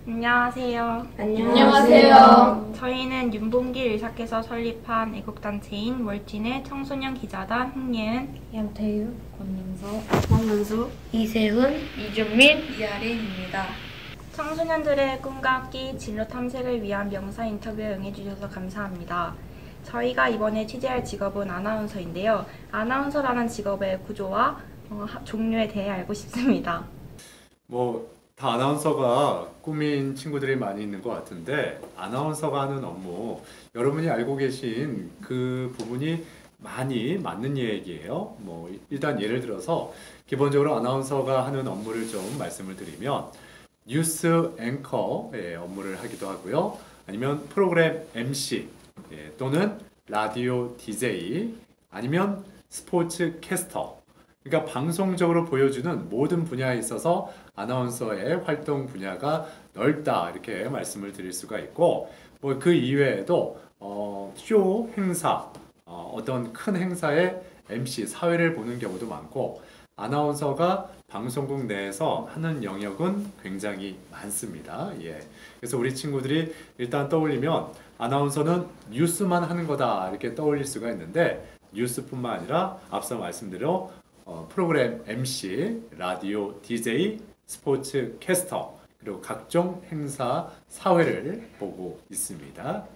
안녕하세요. 안녕하세요. 저희는 윤봉길 의사께서 설립한 애국단체인 월진의 청소년 기자단 흥예은, 양태유, 권민서, 황문수, 이세훈, 이준민, 이아린입니다. 청소년들의 꿈과 끼 진로 탐색을 위한 명사 인터뷰에 응해주셔서 감사합니다. 저희가 이번에 취재할 직업은 아나운서인데요. 아나운서라는 직업의 구조와 종류에 대해 알고 싶습니다. 다 아나운서가 꿈인 친구들이 많이 있는 것 같은데, 아나운서가 하는 업무, 여러분이 알고 계신 그 부분이 많이 맞는 얘기예요. 일단 예를 들어서 기본적으로 아나운서가 하는 업무를 좀 말씀을 드리면, 뉴스 앵커의 업무를 하기도 하고요. 아니면 프로그램 MC, 또는 라디오 DJ, 아니면 스포츠 캐스터. 그러니까 방송적으로 보여주는 모든 분야에 있어서 아나운서의 활동 분야가 넓다, 이렇게 말씀을 드릴 수가 있고, 그 이외에도 쇼 행사, 어떤 큰 행사의 MC, 사회를 보는 경우도 많고, 아나운서가 방송국 내에서 하는 영역은 굉장히 많습니다. 그래서 우리 친구들이 일단 떠올리면 아나운서는 뉴스만 하는 거다, 이렇게 떠올릴 수가 있는데, 뉴스뿐만 아니라 앞서 말씀드린 프로그램 MC, 라디오 DJ, 스포츠 캐스터, 그리고 각종 행사, 사회를 보고 있습니다.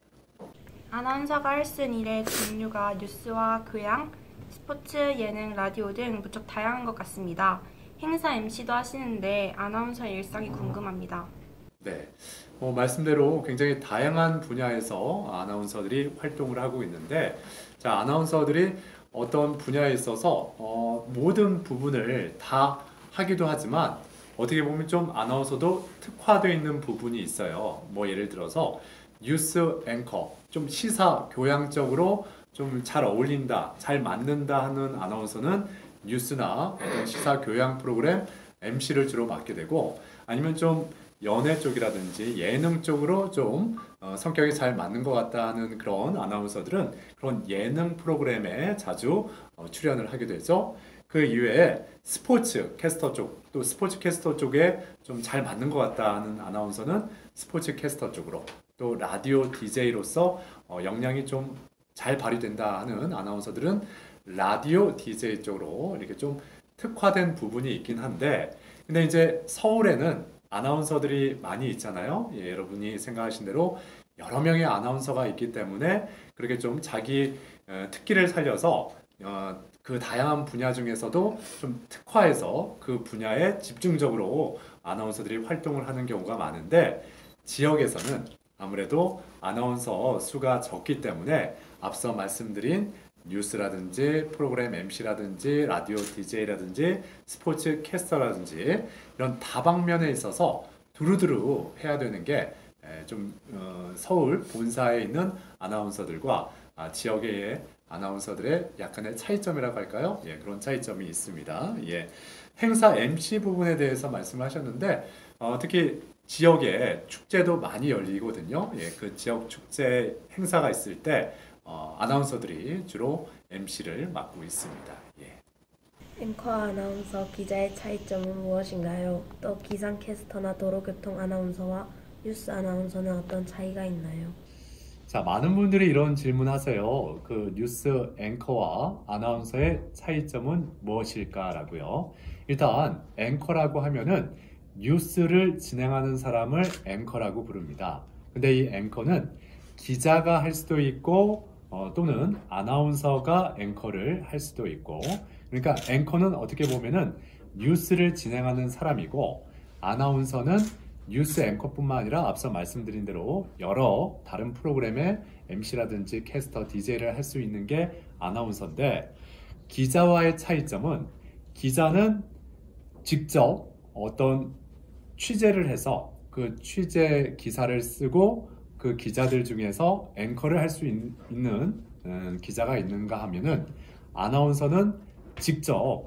아나운서가 할 수 있는 일의 종류가 뉴스와 교양, 스포츠, 예능, 라디오 등 무척 다양한 것 같습니다. 행사 MC도 하시는데 아나운서의 일상이 궁금합니다. 네, 말씀대로 굉장히 다양한 분야에서 아나운서들이 활동을 하고 있는데, 자, 아나운서들이 어떤 분야에 있어서 모든 부분을 다 하기도 하지만, 어떻게 보면 좀 아나운서도 특화되어 있는 부분이 있어요. 예를 들어서 뉴스 앵커, 좀 시사 교양적으로 좀 잘 어울린다, 잘 맞는다 하는 아나운서는 뉴스나 어떤 시사 교양 프로그램 MC를 주로 맡게 되고, 아니면 좀 연애 쪽이라든지 예능 쪽으로 좀 성격이 잘 맞는 것 같다 하는 그런 아나운서들은 그런 예능 프로그램에 자주 출연을 하게 되죠. 그 이외에 스포츠 캐스터 쪽, 또 스포츠 캐스터 쪽에 좀 잘 맞는 것 같다 하는 아나운서는 스포츠 캐스터 쪽으로, 또 라디오 DJ로서 역량이 좀 잘 발휘된다 하는 아나운서들은 라디오 DJ 쪽으로 이렇게 좀 특화된 부분이 있긴 한데, 근데 이제 서울에는 아나운서들이 많이 있잖아요. 여러분이 생각하신 대로 여러 명의 아나운서가 있기 때문에 그렇게 좀 자기 특기를 살려서 그 다양한 분야 중에서도 좀 특화해서 그 분야에 집중적으로 아나운서들이 활동을 하는 경우가 많은데, 지역에서는 아무래도 아나운서 수가 적기 때문에 앞서 말씀드린 뉴스라든지 프로그램 MC라든지 라디오 DJ라든지 스포츠 캐스터라든지 이런 다방면에 있어서 두루두루 해야 되는 게 좀 서울 본사에 있는 아나운서들과 지역의 아나운서들의 약간의 차이점이라고 할까요? 그런 차이점이 있습니다. 행사 MC 부분에 대해서 말씀하셨는데, 특히 지역에 축제도 많이 열리거든요. 그 지역 축제 행사가 있을 때 아나운서들이 주로 MC를 맡고 있습니다. 앵커 아나운서, 기자의 차이점은 무엇인가요? 또 기상캐스터나 도로교통 아나운서와 뉴스 아나운서는 어떤 차이가 있나요? 자, 많은 분들이 이런 질문하세요. 그 뉴스 앵커와 아나운서의 차이점은 무엇일까라고요. 일단 앵커라고 하면은 뉴스를 진행하는 사람을 앵커라고 부릅니다. 근데 이 앵커는 기자가 할 수도 있고 또는 아나운서가 앵커를 할 수도 있고, 그러니까 앵커는 어떻게 보면은 뉴스를 진행하는 사람이고, 아나운서는 뉴스 앵커뿐만 아니라 앞서 말씀드린 대로 여러 다른 프로그램의 MC라든지 캐스터, DJ를 할 수 있는 게 아나운서인데, 기자와의 차이점은 기자는 직접 어떤 취재를 해서 그 취재 기사를 쓰고 그 기자들 중에서 앵커를 할 수 있는 기자가 있는가 하면은, 아나운서는 직접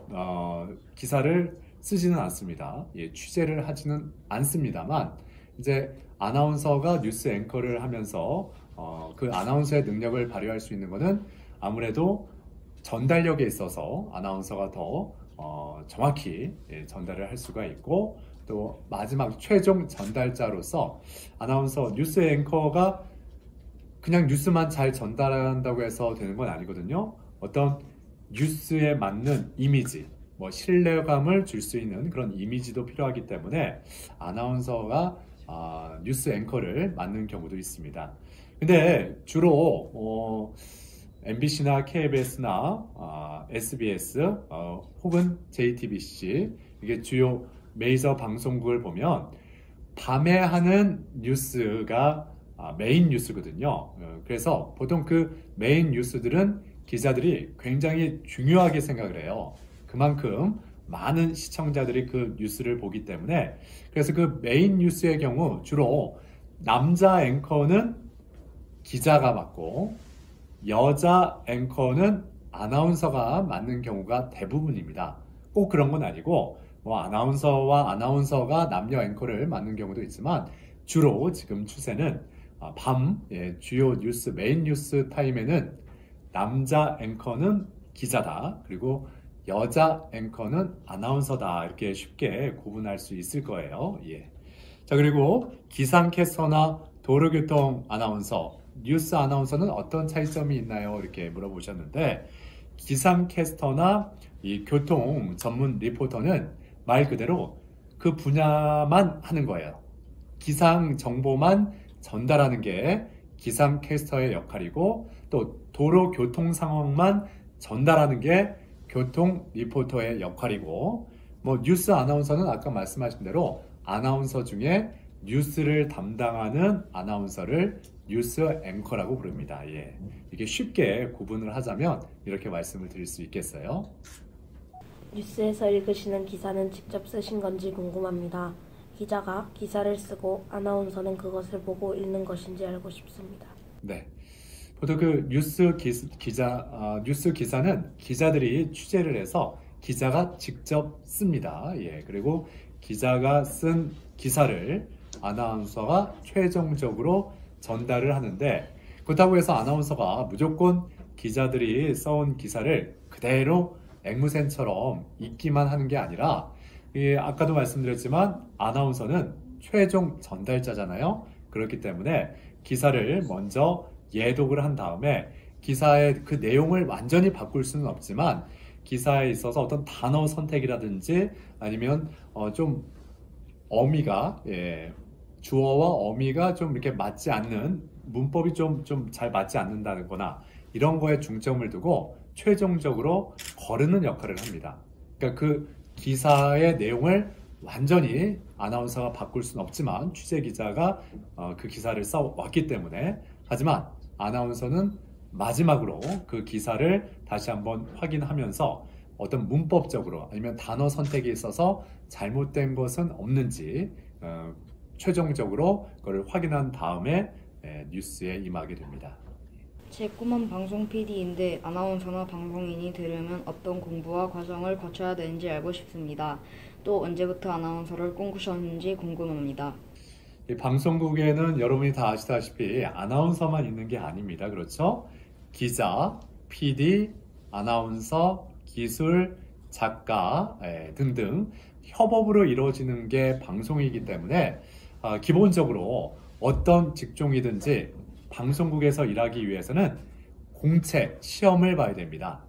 기사를 쓰지는 않습니다. 취재를 하지는 않습니다만, 이제 아나운서가 뉴스 앵커를 하면서 그 아나운서의 능력을 발휘할 수 있는 것은 아무래도 전달력에 있어서 아나운서가 더 정확히 전달을 할 수가 있고, 또 마지막 최종 전달자로서 아나운서 뉴스 앵커가 그냥 뉴스만 잘 전달한다고 해서 되는 건 아니거든요. 어떤 뉴스에 맞는 이미지, 뭐 신뢰감을 줄 수 있는 그런 이미지도 필요하기 때문에 아나운서가 뉴스 앵커를 맡는 경우도 있습니다. 근데 주로 MBC나 KBS나 SBS 혹은 JTBC 이게 주요 메이저 방송국을 보면 밤에 하는 뉴스가 메인 뉴스거든요. 그래서 보통 그 메인 뉴스들은 기자들이 굉장히 중요하게 생각을 해요. 그만큼 많은 시청자들이 그 뉴스를 보기 때문에 그래서 그 메인 뉴스의 경우 주로 남자 앵커는 기자가 맡고 여자 앵커는 아나운서가 맡는 경우가 대부분입니다. 꼭 그런 건 아니고 뭐 아나운서와 아나운서가 남녀 앵커를 맡는 경우도 있지만 주로 지금 추세는 밤 주요 뉴스 메인 뉴스 타임에는 남자 앵커는 기자다 그리고 여자 앵커는 아나운서다 이렇게 쉽게 구분할 수 있을 거예요. 자 그리고 기상캐스터나 도로교통 아나운서 뉴스 아나운서는 어떤 차이점이 있나요? 이렇게 물어보셨는데 기상캐스터나 이 교통 전문 리포터는 말 그대로 그 분야만 하는 거예요. 기상 정보만 전달하는 게 기상캐스터의 역할이고 또 도로 교통 상황만 전달하는 게 교통 리포터의 역할이고 뭐 뉴스 아나운서는 아까 말씀하신 대로 아나운서 중에 뉴스를 담당하는 아나운서를 뉴스 앵커라고 부릅니다. 이게 쉽게 구분을 하자면 이렇게 말씀을 드릴 수 있겠어요. 뉴스에서 읽으시는 기사는 직접 쓰신 건지 궁금합니다. 기자가 기사를 쓰고 아나운서는 그것을 보고 읽는 것인지 알고 싶습니다. 네. 보통 그 뉴스 기사는 기자들이 취재를 해서 기자가 직접 씁니다. 그리고 기자가 쓴 기사를 아나운서가 최종적으로 전달을 하는데 그렇다고 해서 아나운서가 무조건 기자들이 써온 기사를 그대로 앵무새처럼 읽기만 하는 게 아니라 아까도 말씀드렸지만 아나운서는 최종 전달자잖아요. 그렇기 때문에 기사를 먼저 예독을 한 다음에 기사의 그 내용을 완전히 바꿀 수는 없지만 기사에 있어서 어떤 단어 선택이라든지 아니면 좀 어미가 주어와 어미가 좀 이렇게 맞지 않는 문법이 좀 잘 맞지 않는다거나 이런 거에 중점을 두고 최종적으로 거르는 역할을 합니다. 그러니까 그 기사의 내용을 완전히 아나운서가 바꿀 수는 없지만 취재 기자가 그 기사를 써왔기 때문에 하지만 아나운서는 마지막으로 그 기사를 다시 한번 확인하면서 어떤 문법적으로 아니면 단어 선택에 있어서 잘못된 것은 없는지 최종적으로 그걸 확인한 다음에 뉴스에 임하게 됩니다. 제 꿈은 방송 PD인데 아나운서나 방송인이 되려면 어떤 공부와 과정을 거쳐야 되는지 알고 싶습니다. 또 언제부터 아나운서를 꿈꾸셨는지 궁금합니다. 이 방송국에는 여러분이 다 아시다시피 아나운서만 있는 게 아닙니다. 그렇죠? 기자, PD, 아나운서, 기술, 작가 등등 협업으로 이루어지는 게 방송이기 때문에 기본적으로 어떤 직종이든지 방송국에서 일하기 위해서는 공채, 시험을 봐야 됩니다.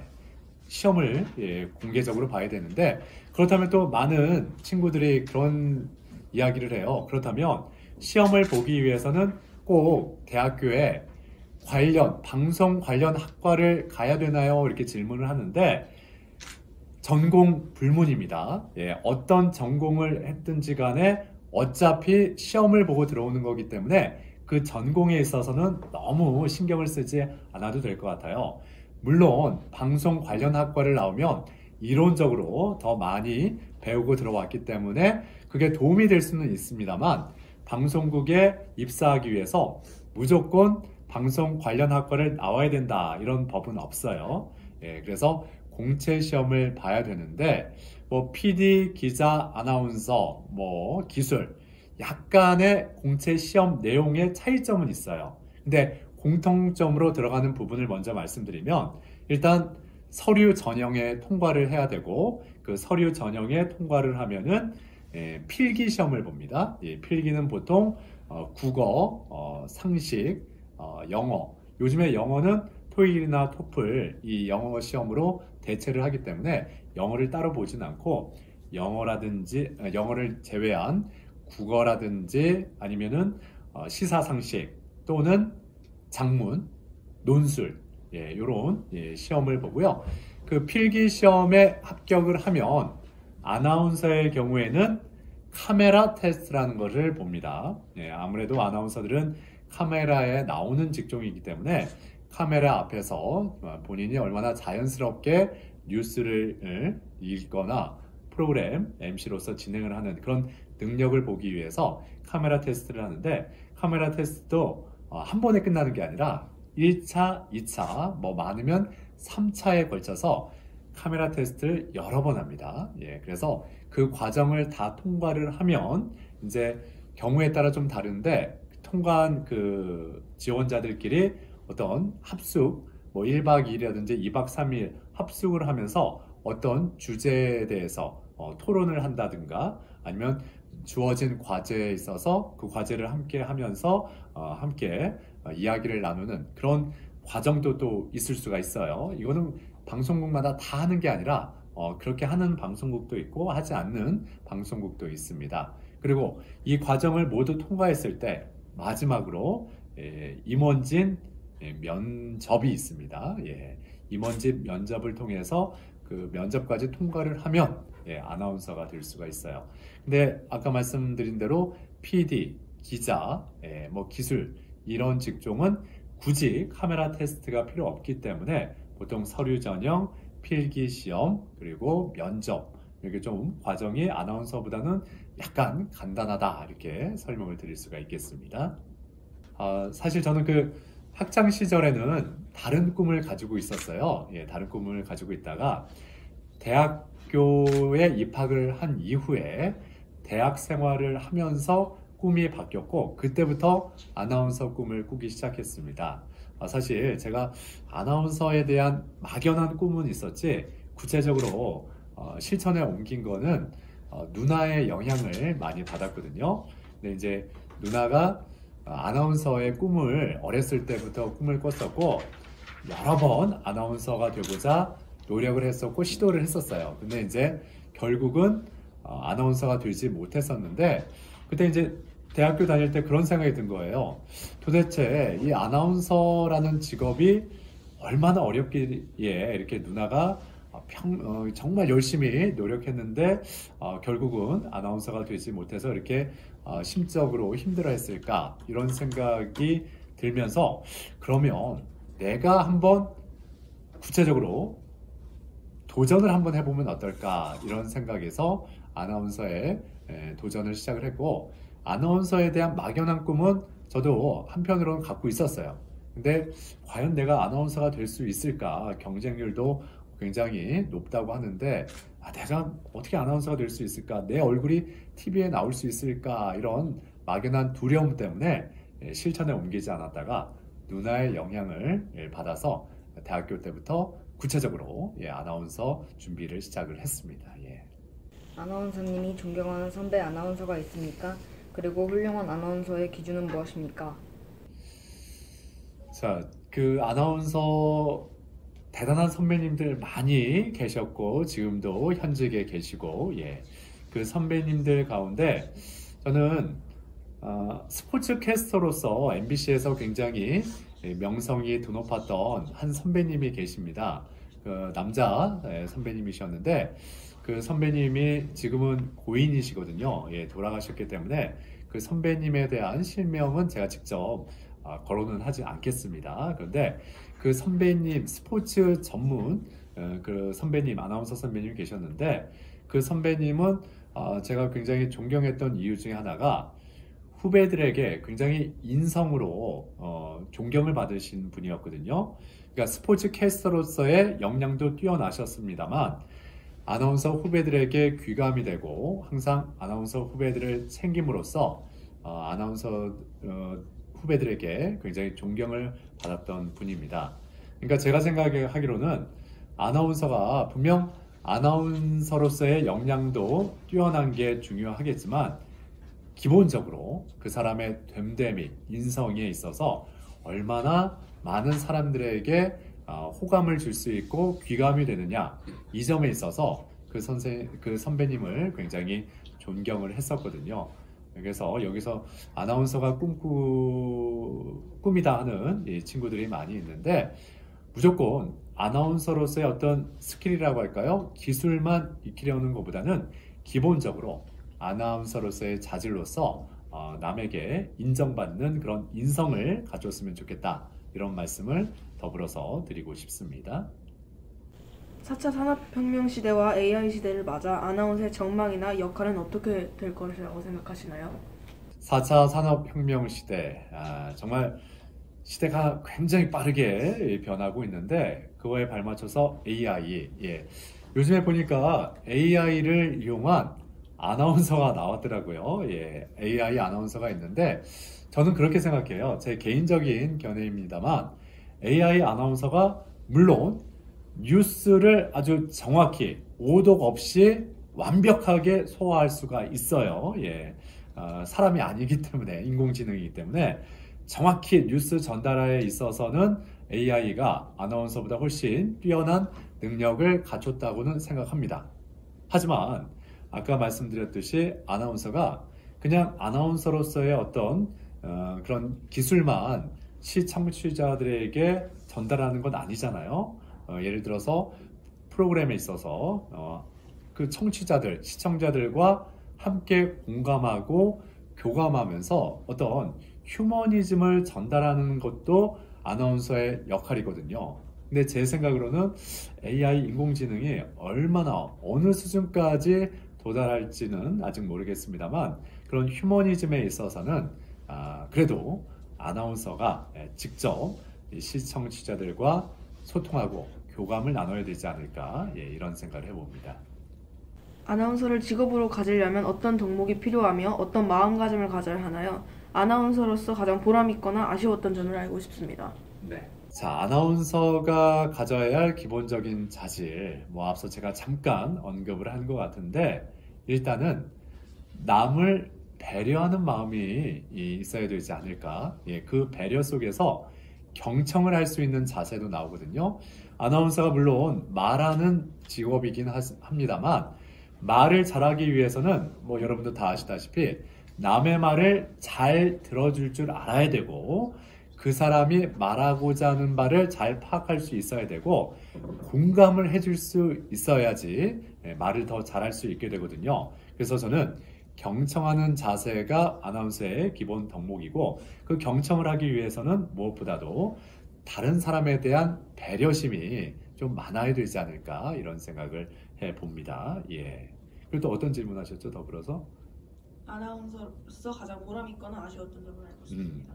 시험을 공개적으로 봐야 되는데 그렇다면 또 많은 친구들이 그런 이야기를 해요. 그렇다면 시험을 보기 위해서는 꼭 대학교에 방송 관련 학과를 가야 되나요? 이렇게 질문을 하는데 전공 불문입니다. 어떤 전공을 했든지 간에 어차피 시험을 보고 들어오는 거기 때문에 그 전공에 있어서는 너무 신경을 쓰지 않아도 될 것 같아요. 물론 방송 관련 학과를 나오면 이론적으로 더 많이 배우고 들어왔기 때문에 그게 도움이 될 수는 있습니다만 방송국에 입사하기 위해서 무조건 방송 관련 학과를 나와야 된다 이런 법은 없어요. 그래서 공채 시험을 봐야 되는데 뭐 PD, 기자, 아나운서, 뭐 기술 약간의 공채 시험 내용의 차이점은 있어요. 근데 공통점으로 들어가는 부분을 먼저 말씀드리면 일단 서류 전형에 통과를 해야 되고 그 서류 전형에 통과를 하면은 필기 시험을 봅니다. 필기는 보통 국어, 상식, 영어. 요즘에 영어는 토익이나 토플 이 영어 시험으로 대체를 하기 때문에 영어를 따로 보진 않고 영어를 제외한 국어라든지 아니면은 시사상식 또는 작문, 논술 이런 시험을 보고요. 그 필기 시험에 합격을 하면 아나운서의 경우에는 카메라 테스트라는 것을 봅니다. 아무래도 아나운서들은 카메라에 나오는 직종이기 때문에 카메라 앞에서 본인이 얼마나 자연스럽게 뉴스를 읽거나 프로그램 MC로서 진행을 하는 그런 능력을 보기 위해서 카메라 테스트를 하는데, 카메라 테스트도 한 번에 끝나는 게 아니라 1차, 2차, 뭐 많으면 3차에 걸쳐서 카메라 테스트를 여러 번 합니다. 그래서 그 과정을 다 통과를 하면 이제 경우에 따라 좀 다른데, 통과한 그 지원자들끼리 어떤 합숙, 뭐 1박 2일이라든지 2박 3일 합숙을 하면서 어떤 주제에 대해서 토론을 한다든가, 아니면 주어진 과제에 있어서 그 과제를 함께 하면서 함께 이야기를 나누는 그런 과정도 또 있을 수가 있어요. 이거는 방송국마다 다 하는 게 아니라 그렇게 하는 방송국도 있고 하지 않는 방송국도 있습니다. 그리고 이 과정을 모두 통과했을 때 마지막으로 임원진 면접이 있습니다. 임원진 면접을 통해서 그 면접까지 통과를 하면 아나운서가 될 수가 있어요. 근데 아까 말씀드린 대로 PD, 기자, 뭐 기술 이런 직종은 굳이 카메라 테스트가 필요 없기 때문에 보통 서류 전형, 필기 시험, 그리고 면접, 이렇게 좀 과정이 아나운서보다는 약간 간단하다, 이렇게 설명을 드릴 수가 있겠습니다. 사실 저는 그 학창 시절에는 다른 꿈을 가지고 있었어요. 다른 꿈을 가지고 있다가 대학교에 입학을 한 이후에 대학 생활을 하면서 꿈이 바뀌었고, 그때부터 아나운서 꿈을 꾸기 시작했습니다. 사실 제가 아나운서에 대한 막연한 꿈은 있었지 구체적으로 실천에 옮긴 거는 누나의 영향을 많이 받았거든요. 근데 이제 누나가 아나운서의 꿈을 어렸을 때부터 꿈을 꿨었고, 여러 번 아나운서가 되고자 노력을 했었고 시도를 했었어요. 근데 이제 결국은 아나운서가 되지 못했었는데, 그때 이제 대학교 다닐 때 그런 생각이 든 거예요. 도대체 이 아나운서라는 직업이 얼마나 어렵기에 이렇게 누나가 정말 열심히 노력했는데 결국은 아나운서가 되지 못해서 이렇게 심적으로 힘들어했을까, 이런 생각이 들면서 그러면 내가 한번 구체적으로 도전을 한번 해보면 어떨까, 이런 생각에서 아나운서에 도전을 시작을 했고, 아나운서에 대한 막연한 꿈은 저도 한편으로는 갖고 있었어요. 근데 과연 내가 아나운서가 될 수 있을까, 경쟁률도 굉장히 높다고 하는데 내가 어떻게 아나운서가 될 수 있을까, 내 얼굴이 TV에 나올 수 있을까, 이런 막연한 두려움 때문에 실천에 옮기지 않았다가 누나의 영향을 받아서 대학교 때부터 구체적으로 아나운서 준비를 시작을 했습니다. 아나운서님이 존경하는 선배 아나운서가 있습니까? 그리고 훌륭한 아나운서의 기준은 무엇입니까? 자, 그 아나운서 대단한 선배님들 많이 계셨고 지금도 현직에 계시고, 그 선배님들 가운데 저는 스포츠 캐스터로서 MBC에서 굉장히 명성이 드높았던 한 선배님이 계십니다. 그 남자 선배님이셨는데, 그 선배님이 지금은 고인이시거든요. 돌아가셨기 때문에 그 선배님에 대한 실명은 제가 직접 거론은 하지 않겠습니다. 그런데 그 선배님, 스포츠 전문 그 선배님, 아나운서 선배님이 계셨는데, 그 선배님은 제가 굉장히 존경했던 이유 중에 하나가 후배들에게 굉장히 인성으로 존경을 받으신 분이었거든요. 그러니까 스포츠 캐스터로서의 역량도 뛰어나셨습니다만 아나운서 후배들에게 귀감이 되고 항상 아나운서 후배들을 챙김으로써 아나운서 후배들에게 굉장히 존경을 받았던 분입니다. 그러니까 제가 생각하기로는 아나운서가 분명 아나운서로서의 역량도 뛰어난 게 중요하겠지만 기본적으로 그 사람의 됨됨이, 인성에 있어서 얼마나 많은 사람들에게 호감을 줄 수 있고 귀감이 되느냐, 이 점에 있어서 그 선배님을 굉장히 존경을 했었거든요. 그래서 여기서 아나운서가 꿈이다 하는 이 친구들이 많이 있는데, 무조건 아나운서로서의 어떤 스킬이라고 할까요? 기술만 익히려는 것보다는 기본적으로 아나운서로서의 자질로서 남에게 인정받는 그런 인성을 가졌으면 좋겠다, 이런 말씀을 더불어서 드리고 싶습니다. 4차 산업혁명 시대와 AI 시대를 맞아 아나운서의 전망이나 역할은 어떻게 될 것이라고 생각하시나요? 4차 산업혁명 시대, 정말 시대가 굉장히 빠르게 변하고 있는데, 그거에 발맞춰서 AI, 요즘에 보니까 AI를 이용한 아나운서가 나왔더라고요. AI 아나운서가 있는데, 저는 그렇게 생각해요. 제 개인적인 견해입니다만, AI 아나운서가 물론 뉴스를 아주 정확히 오독 없이 완벽하게 소화할 수가 있어요. 사람이 아니기 때문에, 인공지능이기 때문에 정확히 뉴스 전달에 있어서는 AI가 아나운서보다 훨씬 뛰어난 능력을 갖췄다고는 생각합니다. 하지만 아까 말씀드렸듯이 아나운서가 그냥 아나운서로서의 어떤 그런 기술만 시청자들에게 전달하는 건 아니잖아요. 예를 들어서 프로그램에 있어서 그 청취자들, 시청자들과 함께 공감하고 교감하면서 어떤 휴머니즘을 전달하는 것도 아나운서의 역할이거든요. 근데 제 생각으로는 AI 인공지능이 얼마나 어느 수준까지 도달할지는 아직 모르겠습니다만, 그런 휴머니즘에 있어서는 그래도 아나운서가 직접 시청자들과 소통하고 교감을 나눠야 되지 않을까, 이런 생각을 해봅니다. 아나운서를 직업으로 가지려면 어떤 덕목이 필요하며 어떤 마음가짐을 가져야 하나요? 아나운서로서 가장 보람있거나 아쉬웠던 점을 알고 싶습니다. 네. 자, 아나운서가 가져야 할 기본적인 자질, 앞서 제가 잠깐 언급을 한 것 같은데, 일단은 남을 배려하는 마음이 있어야 되지 않을까. 그 배려 속에서 경청을 할 수 있는 자세도 나오거든요. 아나운서가 물론 말하는 직업이긴 합니다만, 말을 잘하기 위해서는 여러분도 다 아시다시피 남의 말을 잘 들어줄 줄 알아야 되고, 그 사람이 말하고자 하는 바를 잘 파악할 수 있어야 되고, 공감을 해줄 수 있어야지 말을 더 잘할 수 있게 되거든요. 그래서 저는 경청하는 자세가 아나운서의 기본 덕목이고, 그 경청을 하기 위해서는 무엇보다도 다른 사람에 대한 배려심이 좀 많아야 되지 않을까, 이런 생각을 해봅니다. 그리고 또 어떤 질문 하셨죠? 더불어서? 아나운서로서 가장 보람있거나 아쉬웠던 점을 알고 싶습니다.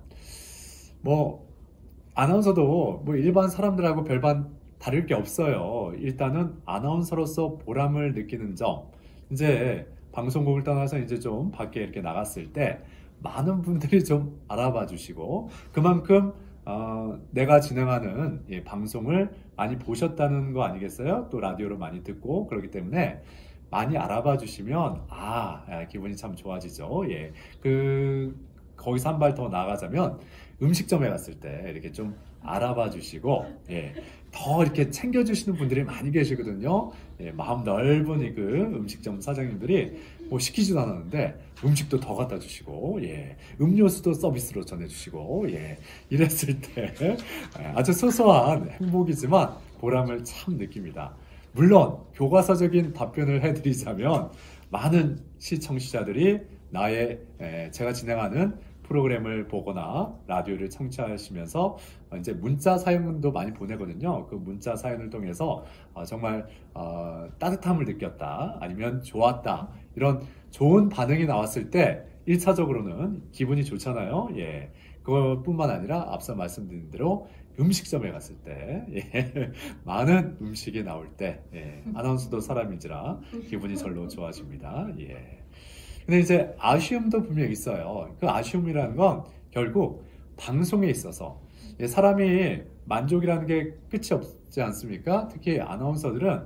아나운서도 일반 사람들하고 별반 다를 게 없어요. 일단은 아나운서로서 보람을 느끼는 점, 이제 방송국을 떠나서 이제 좀 밖에 이렇게 나갔을 때 많은 분들이 좀 알아봐 주시고, 그만큼 내가 진행하는 방송을 많이 보셨다는 거 아니겠어요? 또 라디오로 많이 듣고 그렇기 때문에 많이 알아봐 주시면 기분이 참 좋아지죠. 거기서 한 발 더 나아가자면 음식점에 갔을 때 이렇게 좀 알아봐 주시고, 더 이렇게 챙겨주시는 분들이 많이 계시거든요. 마음 넓은 그 음식점 사장님들이 시키지도 않았는데 음식도 더 갖다 주시고, 음료수도 서비스로 전해주시고, 이랬을 때 아주 소소한 행복이지만 보람을 참 느낍니다. 물론 교과서적인 답변을 해드리자면, 많은 시청자들이 제가 진행하는 프로그램을 보거나 라디오를 청취하시면서 이제 문자 사연도 많이 보내거든요. 그 문자 사연을 통해서 정말 따뜻함을 느꼈다, 아니면 좋았다, 이런 좋은 반응이 나왔을 때 1차적으로는 기분이 좋잖아요. 그것뿐만 아니라 앞서 말씀드린 대로 음식점에 갔을 때 많은 음식이 나올 때 아나운서도 사람인지라 기분이 절로 좋아집니다. 근데 이제 아쉬움도 분명히 있어요. 그 아쉬움이라는 건 결국 방송에 있어서 사람이 만족이라는 게 끝이 없지 않습니까? 특히 아나운서들은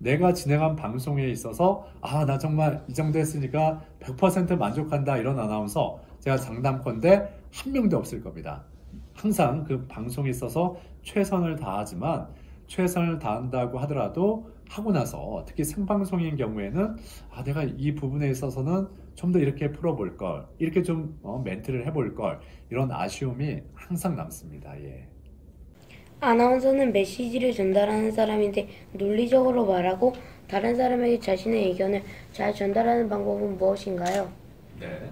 내가 진행한 방송에 있어서 나 정말 이 정도 했으니까 100% 만족한다 이런 아나운서 제가 장담컨대 한 명도 없을 겁니다. 항상 그 방송에 있어서 최선을 다하지만 최선을 다한다고 하더라도 하고 나서 특히 생방송인 경우에는 내가 이 부분에 있어서는 좀 더 이렇게 풀어볼 걸, 이렇게 좀 멘트를 해볼 걸, 이런 아쉬움이 항상 남습니다. 예. 아나운서는 메시지를 전달하는 사람인데 논리적으로 말하고 다른 사람에게 자신의 의견을 잘 전달하는 방법은 무엇인가요? 네.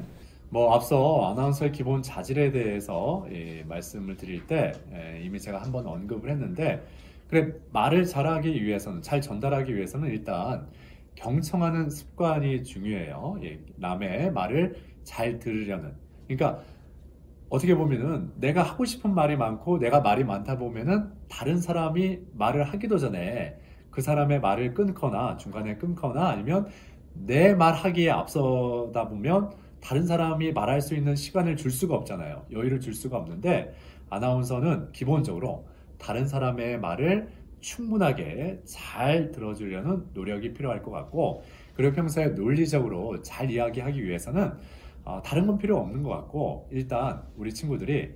앞서 아나운서의 기본 자질에 대해서 말씀을 드릴 때 이미 제가 한번 언급을 했는데, 그래, 말을 잘하기 위해서는, 잘 전달하기 위해서는 일단 경청하는 습관이 중요해요. 남의 말을 잘 들으려는. 그러니까 어떻게 보면은 내가 하고 싶은 말이 많고 내가 말이 많다 보면은 다른 사람이 말을 하기도 전에 그 사람의 말을 끊거나 중간에 끊거나 아니면 내 말하기에 앞서다 보면 다른 사람이 말할 수 있는 시간을 줄 수가 없잖아요. 여유를 줄 수가 없는데 아나운서는 기본적으로 다른 사람의 말을 충분하게 잘 들어주려는 노력이 필요할 것 같고, 그리고 평소에 논리적으로 잘 이야기하기 위해서는 다른 건 필요 없는 것 같고, 일단 우리 친구들이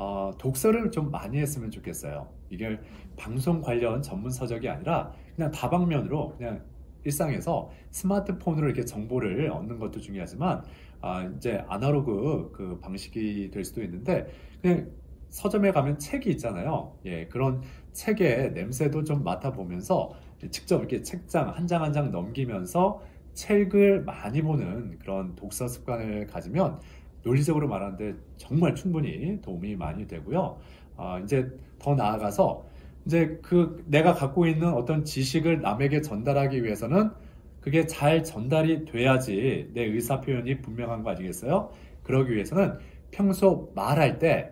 독서를 좀 많이 했으면 좋겠어요. 이게 방송 관련 전문 서적이 아니라 그냥 다방면으로 그냥 일상에서 스마트폰으로 이렇게 정보를 얻는 것도 중요하지만 이제 아날로그 그 방식이 될 수도 있는데 그냥 서점에 가면 책이 있잖아요. 예, 그런 책의 냄새도 좀 맡아보면서 직접 이렇게 책장 한 장 한 장 넘기면서 책을 많이 보는 그런 독서 습관을 가지면 논리적으로 말하는데 정말 충분히 도움이 많이 되고요. 이제 더 나아가서 이제 내가 갖고 있는 어떤 지식을 남에게 전달하기 위해서는 그게 잘 전달이 돼야지 내 의사 표현이 분명한 거 아니겠어요? 그러기 위해서는 평소 말할 때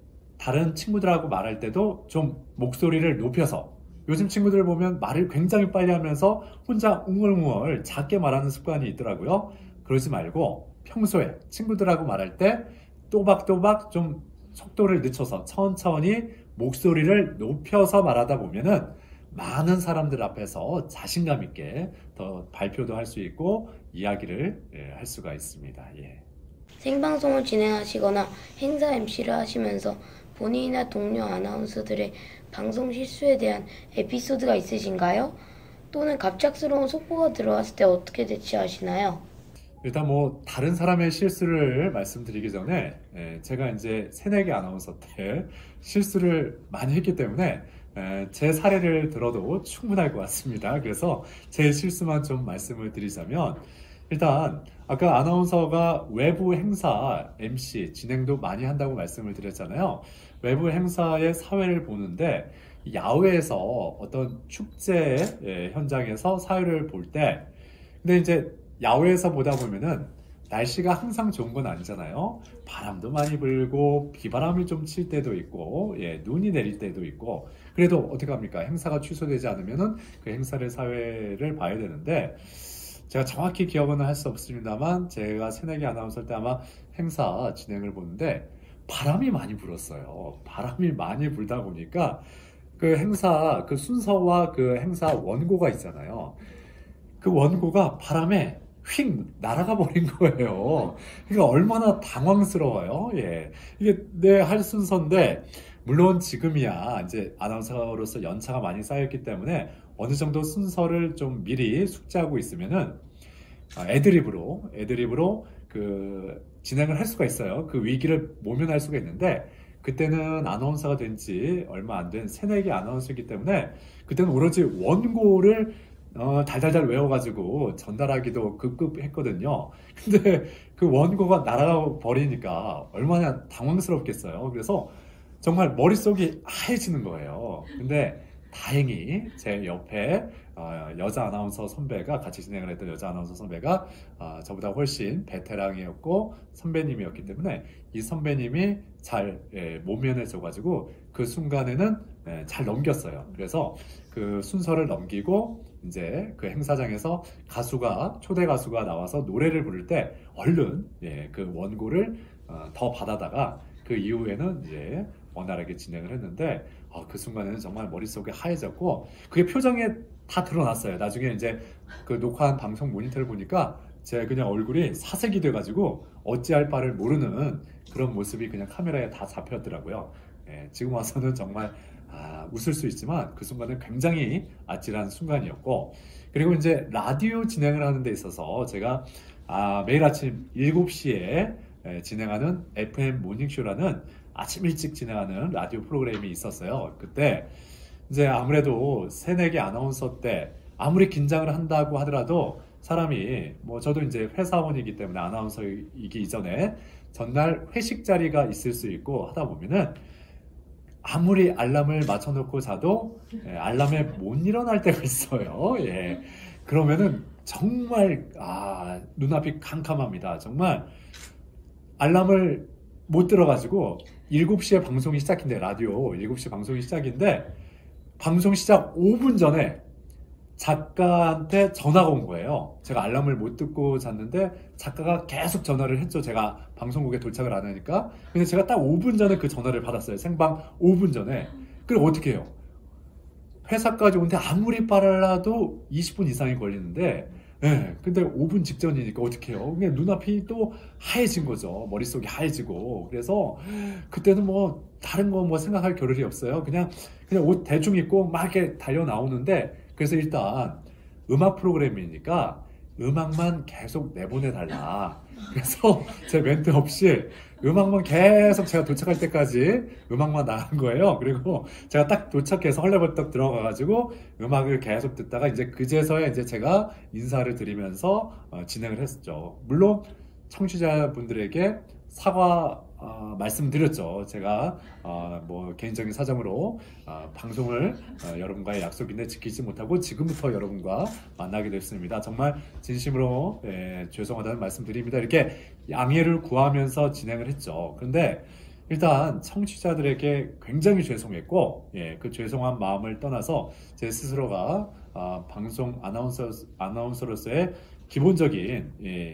다른 친구들하고 말할 때도 좀 목소리를 높여서, 요즘 친구들 보면 말을 굉장히 빨리 하면서 혼자 웅얼웅얼 작게 말하는 습관이 있더라고요. 그러지 말고 평소에 친구들하고 말할 때 또박또박 좀 속도를 늦춰서 천천히 목소리를 높여서 말하다 보면은 많은 사람들 앞에서 자신감 있게 더 발표도 할 수 있고 이야기를 할 수가 있습니다. 예. 생방송을 진행하시거나 행사 MC를 하시면서 본인이나 동료 아나운서들의 방송 실수에 대한 에피소드가 있으신가요? 또는 갑작스러운 속보가 들어왔을 때 어떻게 대처하시나요? 일단 다른 사람의 실수를 말씀드리기 전에 제가 이제 새내기 아나운서 때 실수를 많이 했기 때문에 제 사례를 들어도 충분할 것 같습니다. 그래서 제 실수만 좀 말씀을 드리자면, 일단 아까 아나운서가 외부 행사 MC 진행도 많이 한다고 말씀을 드렸잖아요. 외부 행사의 사회를 보는데 야외에서 어떤 축제 현장에서 사회를 볼 때, 근데 이제 야외에서 보다 보면은 날씨가 항상 좋은 건 아니잖아요. 바람도 많이 불고 비바람이 좀 칠 때도 있고 눈이 내릴 때도 있고, 그래도 어떻게 합니까? 행사가 취소되지 않으면은 그 행사를 사회를 봐야 되는데, 제가 정확히 기억은 할 수 없습니다만 제가 새내기 아나운서 때 아마 행사 진행을 보는데 바람이 많이 불었어요. 바람이 많이 불다 보니까 그 행사 그 순서와 그 행사 원고가 있잖아요. 그 원고가 바람에 휙 날아가 버린 거예요. 그러니까 얼마나 당황스러워요. 예. 이게 내 할 순서인데, 물론 지금이야 이제 아나운서로서 연차가 많이 쌓였기 때문에 어느 정도 순서를 좀 미리 숙지하고 있으면은 애드립으로 그 진행을 할 수가 있어요. 그 위기를 모면할 수가 있는데, 그때는 아나운서가 된 지 얼마 안 된 새내기 아나운서이기 때문에 그때는 오로지 원고를 달달달 외워가지고 전달하기도 급급했거든요. 근데 그 원고가 날아가 버리니까 얼마나 당황스럽겠어요. 그래서 정말 머릿속이 하얘지는 거예요. 근데 다행히 제 옆에 여자 아나운서 선배가, 같이 진행을 했던 여자 아나운서 선배가 저보다 훨씬 베테랑이었고 선배님이었기 때문에 이 선배님이 잘 모면해줘가지고 그 순간에는 잘 넘겼어요. 그래서 그 순서를 넘기고 이제 그 행사장에서 초대 가수가 나와서 노래를 부를 때 얼른 그 원고를 더 받아다가 그 이후에는 이제 원활하게 진행을 했는데 그 순간에는 정말 머릿속에 하얘졌고, 그게 표정에 다 드러났어요. 나중에 이제 그 녹화한 방송 모니터를 보니까 제 그냥 얼굴이 사색이 돼가지고 어찌할 바를 모르는 그런 모습이 그냥 카메라에 다 잡혔더라고요. 예, 지금 와서는 정말 웃을 수 있지만 그 순간은 굉장히 아찔한 순간이었고, 그리고 이제 라디오 진행을 하는 데 있어서 제가 매일 아침 7시에 진행하는 FM 모닝쇼라는 아침 일찍 진행하는 라디오 프로그램이 있었어요. 그때 이제 아무래도 새내기 아나운서 때 아무리 긴장을 한다고 하더라도 사람이 뭐 저도 이제 회사원이기 때문에 아나운서이기 이전에 전날 회식 자리가 있을 수 있고 하다 보면은 아무리 알람을 맞춰놓고 자도 알람에 못 일어날 때가 있어요. 예. 그러면은 정말 눈앞이 캄캄합니다. 정말 알람을 못 들어가지고 7시에 방송이 시작인데, 라디오 7시 방송이 시작인데 방송 시작 5분 전에 작가한테 전화가 온 거예요. 제가 알람을 못 듣고 잤는데 작가가 계속 전화를 했죠. 제가 방송국에 도착을 안 하니까. 근데 제가 딱 5분 전에 그 전화를 받았어요. 생방 5분 전에. 그럼 어떻게 해요? 회사까지 오는데 아무리 빨라도 20분 이상이 걸리는데, 근데 5분 직전이니까 어떻게 해요? 그냥 눈앞이 또 하얘진 거죠. 머릿속이 하얘지고. 그래서 그때는 뭐 다른 거 뭐 생각할 겨를이 없어요. 그냥 옷 대충 입고 막 이렇게 달려 나오는데, 그래서 일단 음악 프로그램이니까 음악만 계속 내보내달라. 그래서 제 멘트 없이 음악만 계속 제가 도착할 때까지 음악만 나간 거예요. 그리고 제가 딱 도착해서 헐레벌떡 들어가가지고 음악을 계속 듣다가 이제 그제서야 이제 제가 인사를 드리면서 진행을 했었죠. 물론 청취자분들에게 사과 말씀드렸죠. 제가 뭐 개인적인 사정으로 방송을 여러분과의 약속인데 지키지 못하고 지금부터 여러분과 만나게 됐습니다. 정말 진심으로 죄송하다는 말씀드립니다. 이렇게 양해를 구하면서 진행을 했죠. 그런데 일단 청취자들에게 굉장히 죄송했고, 그 죄송한 마음을 떠나서 제 스스로가 방송 아나운서로서의 기본적인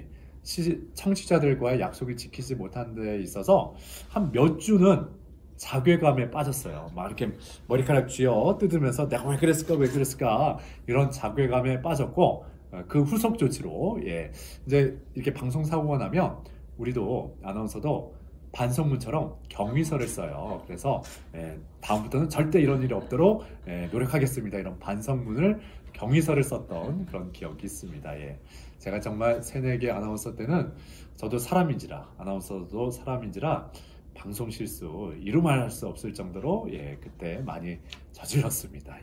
청취자들과의 약속을 지키지 못한 데 있어서 한 몇 주는 자괴감에 빠졌어요. 막 이렇게 머리카락 쥐어 뜯으면서 내가 왜 그랬을까 이런 자괴감에 빠졌고, 그 후속 조치로 이제 이렇게 방송 사고가 나면 우리도 아나운서도 반성문처럼 경위서를 써요. 그래서 다음부터는 절대 이런 일이 없도록 노력하겠습니다. 이런 반성문을 경위서를 썼던 그런 기억이 있습니다. 제가 정말 새내기 아나운서 때는 저도 사람인지라, 아나운서도 사람인지라 방송 실수 이루말할 수 없을 정도로 그때 많이 저질렀습니다.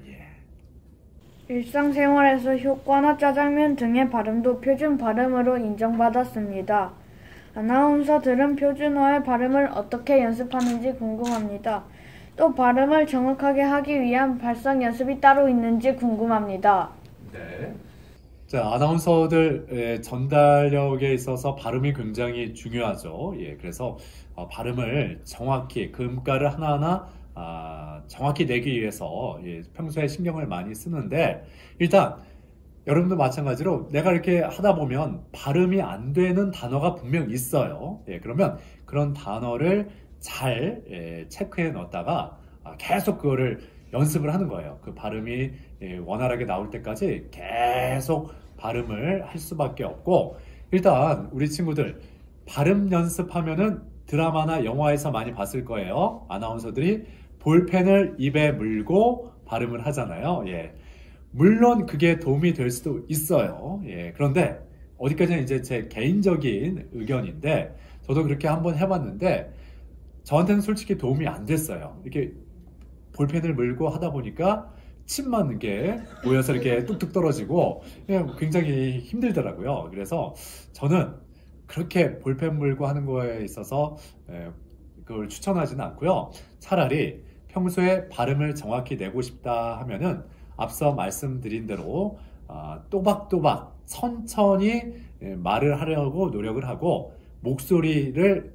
일상생활에서 효과나 짜장면 등의 발음도 표준 발음으로 인정받았습니다. 아나운서들은 표준어의 발음을 어떻게 연습하는지 궁금합니다. 또 발음을 정확하게 하기 위한 발성 연습이 따로 있는지 궁금합니다. 네. 자, 아나운서들 전달력에 있어서 발음이 굉장히 중요하죠. 그래서 발음을 정확히 그 음가를 하나하나 정확히 내기 위해서 평소에 신경을 많이 쓰는데, 일단 여러분도 마찬가지로 내가 이렇게 하다 보면 발음이 안 되는 단어가 분명 있어요. 그러면 그런 단어를 잘 체크해 넣었다가 계속 그거를 연습을 하는 거예요. 그 발음이 원활하게 나올 때까지 계속 발음을 할 수밖에 없고, 일단 우리 친구들 발음 연습하면은 드라마나 영화에서 많이 봤을 거예요. 아나운서들이 볼펜을 입에 물고 발음을 하잖아요. 물론 그게 도움이 될 수도 있어요. 그런데 어디까지나 이제 제 개인적인 의견인데, 저도 그렇게 한번 해봤는데 저한테는 솔직히 도움이 안 됐어요. 이렇게 볼펜을 물고 하다 보니까 침 맞는 게 모여서 이렇게 뚝뚝 떨어지고 굉장히 힘들더라고요. 그래서 저는 그렇게 볼펜 물고 하는 거에 있어서 그걸 추천하지는 않고요. 차라리 평소에 발음을 정확히 내고 싶다 하면은 앞서 말씀드린 대로 또박또박 천천히 말을 하려고 노력을 하고, 목소리를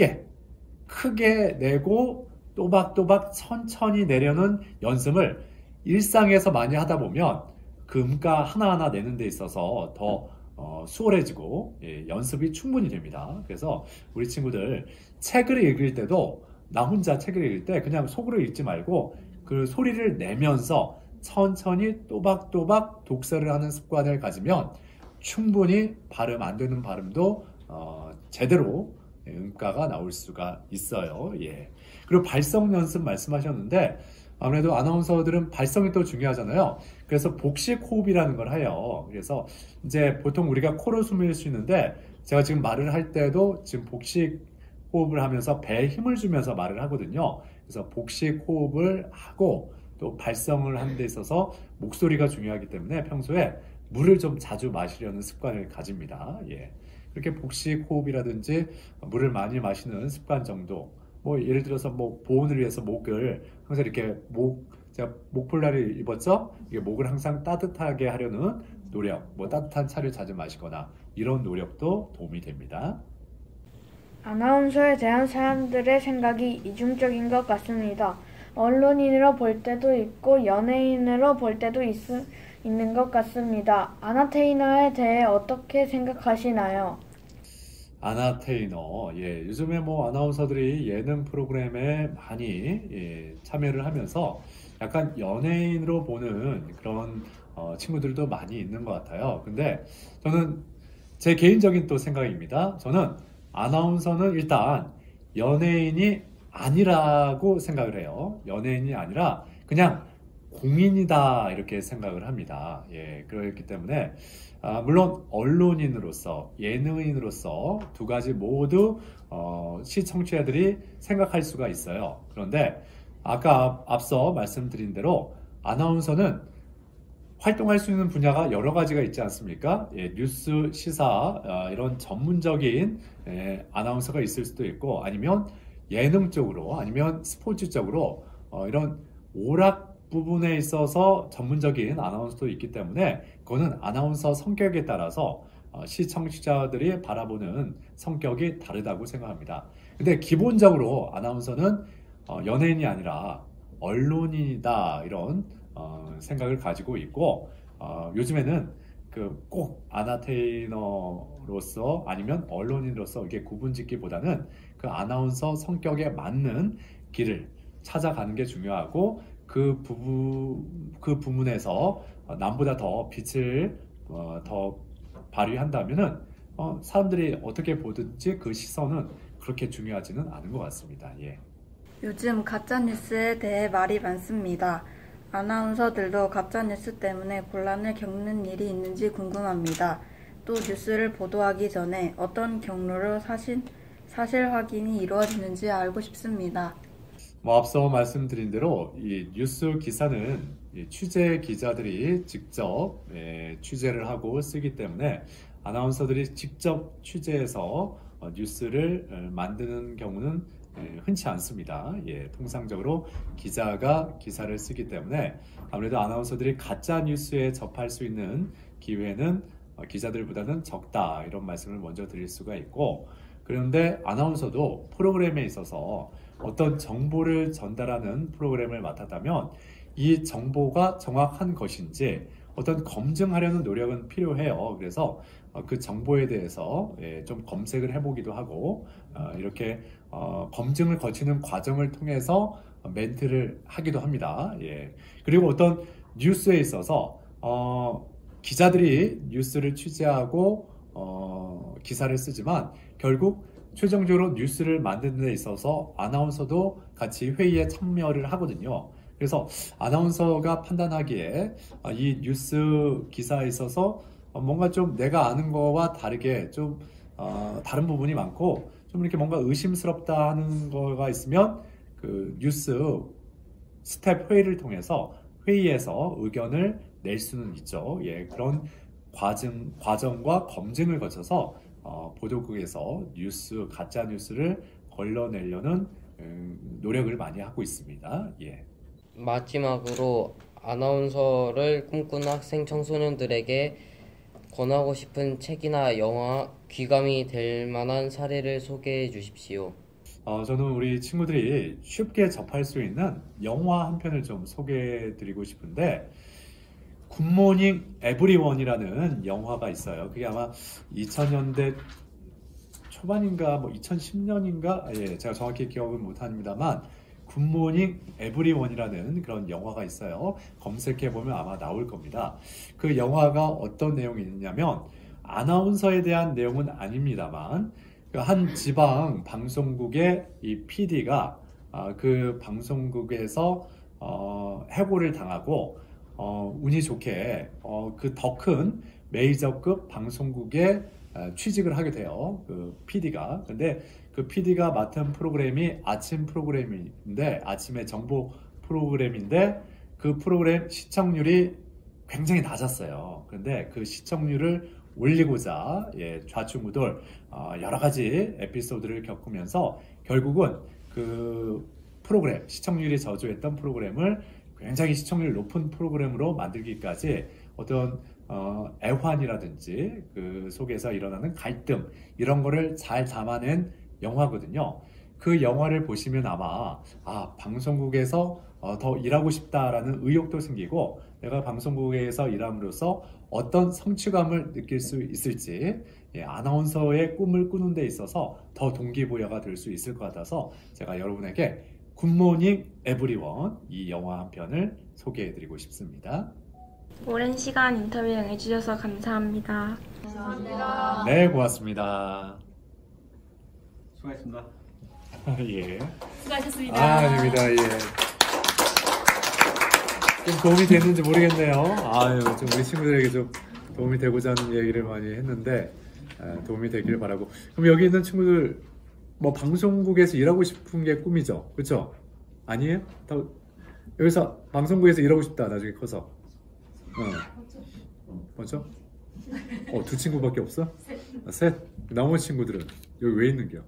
크게 내고 또박또박 천천히 내려는 연습을 일상에서 많이 하다 보면 그 음가 하나하나 내는 데 있어서 더 수월해지고 연습이 충분히 됩니다. 그래서 우리 친구들 책을 읽을 때도 나 혼자 책을 읽을 때 그냥 속으로 읽지 말고 그 소리를 내면서 천천히 또박또박 독서를 하는 습관을 가지면 충분히 발음 안 되는 발음도 제대로 음가가 나올 수가 있어요. 예. 그리고 발성 연습 말씀하셨는데 아무래도 아나운서들은 발성이 또 중요하잖아요. 그래서 복식 호흡이라는 걸 해요. 그래서 이제 보통 우리가 코로 숨을 쉬는데 제가 지금 말을 할 때도 지금 복식 호흡을 하면서 배에 힘을 주면서 말을 하거든요. 그래서 복식 호흡을 하고 또 발성을 하는 데 있어서 목소리가 중요하기 때문에 평소에 물을 좀 자주 마시려는 습관을 가집니다. 예. 그렇게 복식 호흡이라든지 물을 많이 마시는 습관 정도, 뭐 예를 들어서 뭐 보온을 위해서 목을 항상 이렇게 제가 목폴라를 입었죠? 이게 목을 항상 따뜻하게 하려는 노력, 뭐 따뜻한 차를 자주 마시거나 이런 노력도 도움이 됩니다. 아나운서에 대한 사람들의 생각이 이중적인 것 같습니다. 언론인으로 볼 때도 있고 연예인으로 볼 때도 있는 것 같습니다. 아나테이너에 대해 어떻게 생각하시나요? 아나테이너, 예, 요즘에 뭐 아나운서들이 예능 프로그램에 많이 참여를 하면서 약간 연예인으로 보는 그런 친구들도 많이 있는 것 같아요. 근데 저는 제 개인적인 또 생각입니다. 저는 아나운서는 일단 연예인이 아니라고 생각을 해요. 연예인이 아니라 그냥 공인이다 이렇게 생각을 합니다. 예, 그렇기 때문에 물론 언론인으로서 예능인으로서 두 가지 모두 시청자들이 생각할 수가 있어요. 그런데 아까 앞서 말씀드린 대로 아나운서는 활동할 수 있는 분야가 여러 가지가 있지 않습니까? 예, 뉴스, 시사 이런 전문적인 아나운서가 있을 수도 있고 아니면 예능 쪽으로 아니면 스포츠 쪽으로 이런 오락 부분에 있어서 전문적인 아나운서도 있기 때문에 그거는 아나운서 성격에 따라서 시청자들이 바라보는 성격이 다르다고 생각합니다. 근데 기본적으로 아나운서는 연예인이 아니라 언론인이다 이런 생각을 가지고 있고 요즘에는 꼭 아나테이너로서 아니면 언론인으로서 이게 구분짓기보다는 그 아나운서 성격에 맞는 길을 찾아가는 게 중요하고 그 부분에서 남보다 더 빛을 더 발휘한다면은 사람들이 어떻게 보든지 그 시선은 그렇게 중요하지는 않은 것 같습니다. 예. 요즘 가짜뉴스에 대해 말이 많습니다. 아나운서들도 가짜뉴스 때문에 곤란을 겪는 일이 있는지 궁금합니다. 또 뉴스를 보도하기 전에 어떤 경로로 사실 확인이 이루어지는지 알고 싶습니다. 앞서 말씀드린 대로 이 뉴스 기사는 취재 기자들이 직접 취재를 하고 쓰기 때문에 아나운서들이 직접 취재해서 뉴스를 만드는 경우는 흔치 않습니다. 예, 통상적으로 기자가 기사를 쓰기 때문에 아무래도 아나운서들이 가짜 뉴스에 접할 수 있는 기회는 기자들보다는 적다 이런 말씀을 먼저 드릴 수가 있고 그런데 아나운서도 프로그램에 있어서 어떤 정보를 전달하는 프로그램을 맡았다면 이 정보가 정확한 것인지 어떤 검증하려는 노력은 필요해요. 그래서 그 정보에 대해서 좀 검색을 해보기도 하고 이렇게 검증을 거치는 과정을 통해서 멘트를 하기도 합니다. 예. 그리고 어떤 뉴스에 있어서 기자들이 뉴스를 취재하고 기사를 쓰지만 결국 최종적으로 뉴스를 만드는 데 있어서 아나운서도 같이 회의에 참여를 하거든요. 그래서 아나운서가 판단하기에 이 뉴스 기사에 있어서 뭔가 좀 내가 아는 거와 다르게 좀 다른 부분이 많고 좀 이렇게 뭔가 의심스럽다 하는 거가 있으면 그 뉴스 스텝 회의를 통해서 회의에서 의견을 낼 수는 있죠. 예, 그런 과정과 검증을 거쳐서 보도국에서 가짜 뉴스를 걸러내려는 노력을 많이 하고 있습니다. 예. 마지막으로 아나운서를 꿈꾸는 학생 청소년들에게 권하고 싶은 책이나 영화, 귀감이 될 만한 사례를 소개해 주십시오. 저는 우리 친구들이 쉽게 접할 수 있는 영화 한 편을 좀 소개해 드리고 싶은데 굿모닝 에브리원이라는 영화가 있어요. 그게 아마 2000년대 초반인가 뭐 2010년인가 제가 정확히 기억은 못합니다만 굿모닝 에브리원이라는 그런 영화가 있어요. 검색해 보면 아마 나올 겁니다. 그 영화가 어떤 내용이 있냐면 아나운서에 대한 내용은 아닙니다만 한 지방 방송국의 이 PD가 그 방송국에서 해고를 당하고 운이 좋게 그 더 큰 메이저급 방송국에 취직을 하게 돼요. 그 PD가. 근데 그 PD가 맡은 프로그램이 아침 프로그램인데 아침에 정보 프로그램인데 그 프로그램 시청률이 굉장히 낮았어요. 그런데 그 시청률을 올리고자 좌충우돌 여러 가지 에피소드를 겪으면서 결국은 그 프로그램 시청률이 저조했던 프로그램을 굉장히 시청률 높은 프로그램으로 만들기까지 어떤 애환이라든지 그 속에서 일어나는 갈등 이런 거를 잘 담아낸 영화거든요. 그 영화를 보시면 아마 방송국에서 더 일하고 싶다라는 의욕도 생기고 내가 방송국에서 일함으로써 어떤 성취감을 느낄 수 있을지 아나운서의 꿈을 꾸는 데 있어서 더 동기부여가 될 수 있을 것 같아서 제가 여러분에게 굿모닝 에브리원 이 영화 한 편을 소개해 드리고 싶습니다. 오랜 시간 인터뷰 응해주셔서 감사합니다. 감사합니다. 네, 고맙습니다. 수고하셨습니다. 예. 수고하셨습니다. 아닙니다. 예. 좀 도움이 됐는지 모르겠네요. 좀 우리 친구들에게 좀 도움이 되고자 하는 얘기를 많이 했는데 도움이 되기를 바라고. 그럼 여기 있는 친구들 뭐 방송국에서 일하고 싶은 게 꿈이죠, 그렇죠? 아니에요? 여기서 방송국에서 일하고 싶다 나중에 커서. 맞죠? 두 친구밖에 없어? 셋. 나머지 친구들은 여기 왜 있는겨?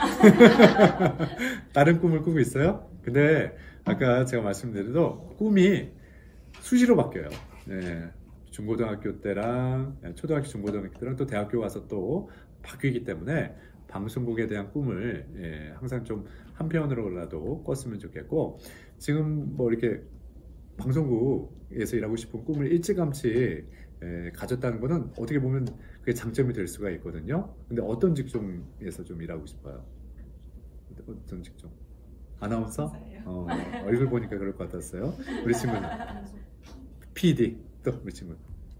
다른 꿈을 꾸고 있어요? 근데 아까 제가 말씀드려도 꿈이 수시로 바뀌어요. 중고등학교 때랑 초등학교, 중고등학교 때랑 또 대학교 가서 또 바뀌기 때문에 방송국에 대한 꿈을 항상 좀 한편으로라도 꿨으면 좋겠고 지금 뭐 이렇게 방송국에서 일하고 싶은 꿈을 일찌감치 가졌다는 거는 어떻게 보면 그게 장점이 될 수가 있거든요. 근데 어떤 직종에서 좀 일하고 싶어요? 어떤 직종? 아나운서? 얼굴 보니까 그럴 것 같았어요. 우리 친구는 PD. 또 우리 친구는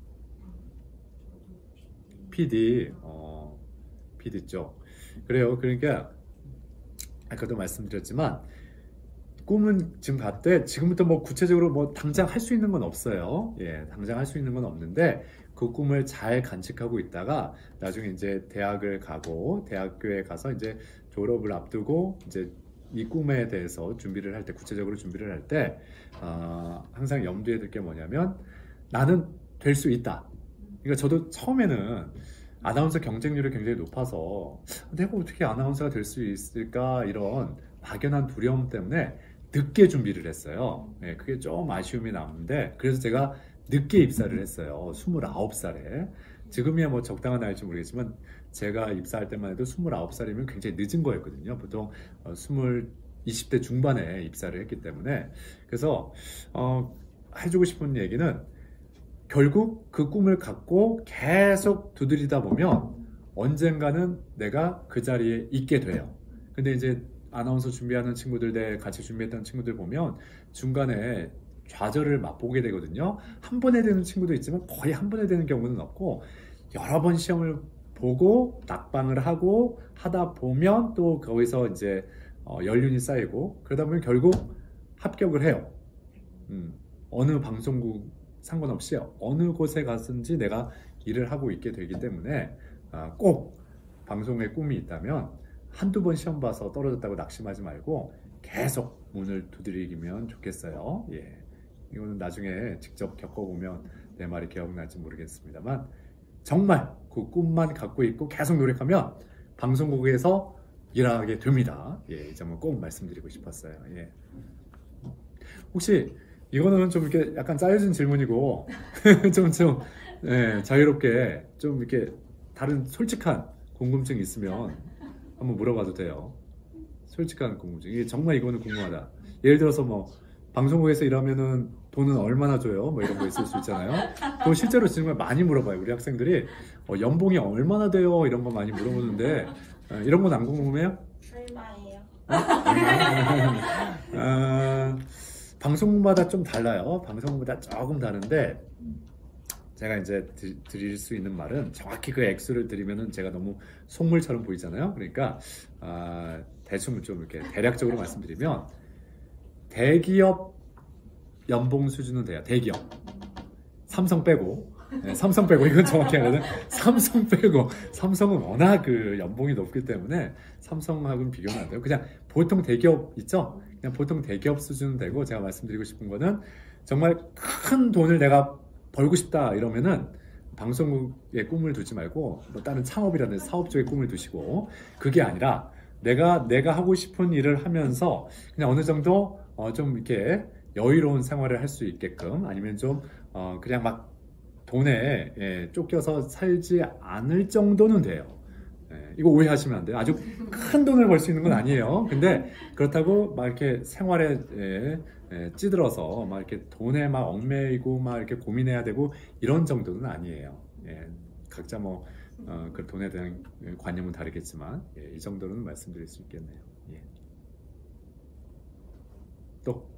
PD. PD 쪽. 그래요. 그러니까 아까도 말씀드렸지만 꿈은 지금 봤대 지금부터 뭐 구체적으로 뭐 당장 할 수 있는 건 없어요. 당장 할 수 있는 건 없는데 그 꿈을 잘 간직하고 있다가 나중에 이제 대학을 가고 대학교에 가서 이제 졸업을 앞두고 이제 이 꿈에 대해서 준비를 할 때 구체적으로 준비를 할 때 항상 염두에 둘 게 뭐냐면 나는 될 수 있다. 그러니까 저도 처음에는 아나운서 경쟁률이 굉장히 높아서 내가 어떻게 아나운서가 될 수 있을까 이런 막연한 두려움 때문에 늦게 준비를 했어요. 그게 좀 아쉬움이 남는데 그래서 제가 늦게 입사를 했어요. 29살에. 지금이야 뭐 적당한 나이일지 모르겠지만 제가 입사할 때만 해도 29살이면 굉장히 늦은 거였거든요. 보통 20대 중반에 입사를 했기 때문에 그래서 해주고 싶은 얘기는 결국 그 꿈을 갖고 계속 두드리다 보면 언젠가는 내가 그 자리에 있게 돼요. 근데 이제 아나운서 준비하는 친구들, 같이 준비했던 친구들 보면 중간에 좌절을 맛보게 되거든요. 한 번에 되는 친구도 있지만 거의 한 번에 되는 경우는 없고 여러 번 시험을 보고 낙방을 하고 하다 보면 또 거기서 이제 연륜이 쌓이고 그러다 보면 결국 합격을 해요. 어느 방송국 상관없이 어느 곳에 갔든지 내가 일을 하고 있게 되기 때문에 꼭 방송에 꿈이 있다면 한두 번 시험 봐서 떨어졌다고 낙심하지 말고 계속 문을 두드리면 좋겠어요. 이거는 나중에 직접 겪어보면 내 말이 기억날지 모르겠습니다만 정말 그 꿈만 갖고 있고 계속 노력하면 방송국에서 일하게 됩니다. 이 점은 꼭 말씀드리고 싶었어요. 혹시 이거는 좀 이렇게 약간 짜여진 질문이고 좀 자유롭게 좀 이렇게 다른 솔직한 궁금증이 있으면 한번 물어봐도 돼요. 솔직한 궁금증. 이게 정말 이거는 궁금하다. 예를 들어서 뭐 방송국에서 일하면은 돈은 얼마나 줘요? 뭐 이런 거 있을 수 있잖아요. 또 실제로 질문 많이 물어봐요. 우리 학생들이 연봉이 얼마나 돼요? 이런 거 많이 물어보는데 이런 건 안 궁금해요? 얼마예요? 방송마다 좀 달라요. 방송마다 조금 다른데 제가 이제 드릴 수 있는 말은 정확히 그 액수를 드리면은 제가 너무 속물처럼 보이잖아요. 그러니까 대충 좀 이렇게 대략적으로 말씀드리면 대기업 연봉 수준은 돼요. 대기업. 삼성 빼고. 네, 삼성 빼고 이건 정확히 하거든. 삼성 빼고. 삼성은 워낙 그 연봉이 높기 때문에 삼성하고는 비교는 안 돼요. 그냥 보통 대기업 있죠? 그냥 보통 대기업 수준은 되고, 제가 말씀드리고 싶은 거는 정말 큰 돈을 내가 벌고 싶다 이러면은 방송국에 꿈을 두지 말고 뭐 다른 창업이라든지 사업 쪽에 꿈을 두시고, 그게 아니라 내가 하고 싶은 일을 하면서 그냥 어느 정도 좀 이렇게 여유로운 생활을 할 수 있게끔, 아니면 좀 그냥 막 돈에 쫓겨서 살지 않을 정도는 돼요. 이거 오해하시면 안 돼요. 아주 큰 돈을 벌 수 있는 건 아니에요. 근데 그렇다고 막 이렇게 생활에 찌들어서 막 이렇게 돈에 막 얽매이고 막 이렇게 고민해야 되고 이런 정도는 아니에요. 각자 뭐 그 돈에 대한 관념은 다르겠지만 이 정도는 말씀드릴 수 있겠네요. 또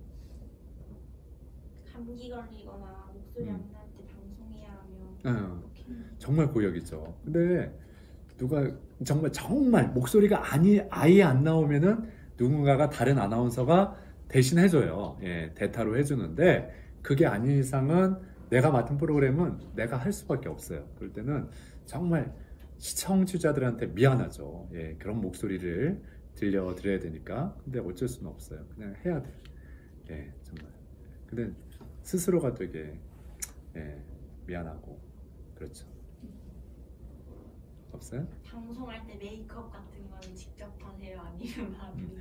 감기 걸리거나 목소리 안 날 때 방송해야 하면 정말 고역이죠. 근데 누가 정말 목소리가 아예 안 나오면은 누군가가 다른 아나운서가 대신 해줘요. 대타로 해주는데 그게 아닌 이상은 내가 맡은 프로그램은 내가 할 수밖에 없어요. 그럴 때는 정말 시청자들한테 미안하죠. 그런 목소리를 들려드려야 되니까. 근데 어쩔 수는 없어요. 그냥 해야 돼요. 정말. 근데 스스로가 되게 미안하고 그렇죠. 없어요? 방송할 때 메이크업 같은 거는 직접 하세요? 아니면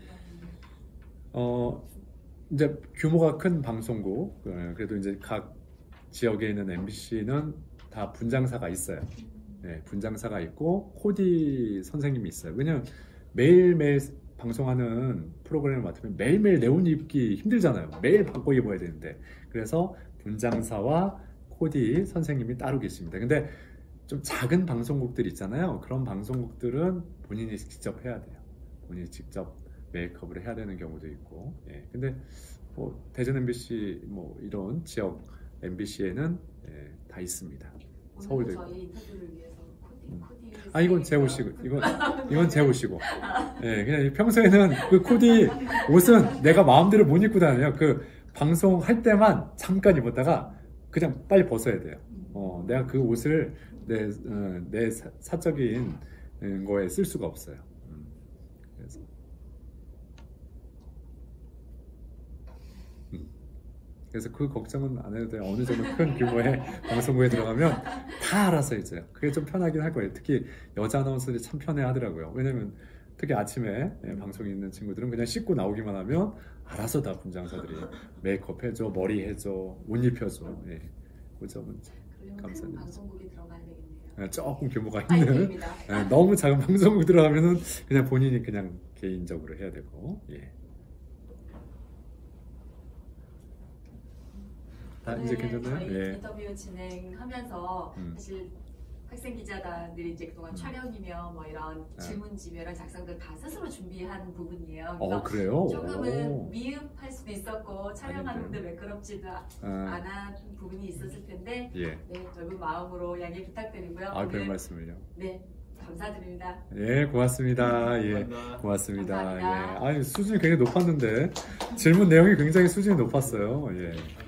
이제 규모가 큰 방송국, 그래도 이제 각 지역에 있는 MBC는 다 분장사가 있어요. 분장사가 있고 코디 선생님이 있어요. 왜냐면 매일매일 방송하는 프로그램을 맡으면 매일매일 내 옷 입기 힘들잖아요. 매일 바꿔 입어야 되는데. 그래서 분장사와 코디 선생님이 따로 계십니다. 근데 좀 작은 방송국들 있잖아요. 그런 방송국들은 본인이 직접 해야 돼요. 본인이 직접 메이크업을 해야 되는 경우도 있고. 근데 뭐 대전 MBC 뭐 이런 지역 MBC에는 다 있습니다. 서울도 있고. 저희 인터뷰를 위해서 코디 이건 제 옷이고, 이건 제 옷이고. 그냥 평소에는 그 코디 옷은 내가 마음대로 못 입고 다녀요. 그 방송 할 때만 잠깐 입었다가 그냥 빨리 벗어야 돼요. 내가 그 옷을 내 사적인 거에 쓸 수가 없어요. 그래서 그 걱정은 안 해도 돼요. 어느 정도 큰 규모의 방송국에 들어가면 다 알아서 이제 그게 좀 편하긴 할 거예요. 특히 여자 아나운서들이 참 편해 하더라고요. 왜냐면 특히 아침에 방송에 있는 친구들은 그냥 씻고 나오기만 하면 알아서 다 분장사들이 메이크업 해줘, 머리 해줘, 옷 입혀줘. 그 점은 감사합니다. 방송국에 들어가야 되겠네요. 조금 규모가 있는 너무 작은 방송국 들어가면은 그냥 본인이 그냥 개인적으로 해야 되고. 이제 괜찮나요? 저희 인터뷰 진행하면서 사실 학생 기자단들이 이제 그동안 촬영이며 뭐 이런 질문지며 이런 작성들 다 스스로 준비한 부분이에요. 그래서 그래요? 조금은 미흡할 수도 있었고 촬영하는데 매끄럽지도 않은 부분이 있었을 텐데 넓은 마음으로 양해 부탁드리고요. 별 말씀을요. 네, 감사드립니다. 고맙습니다. 고맙습니다. 수준이 굉장히 높았는데 질문 내용이 굉장히 수준이 높았어요.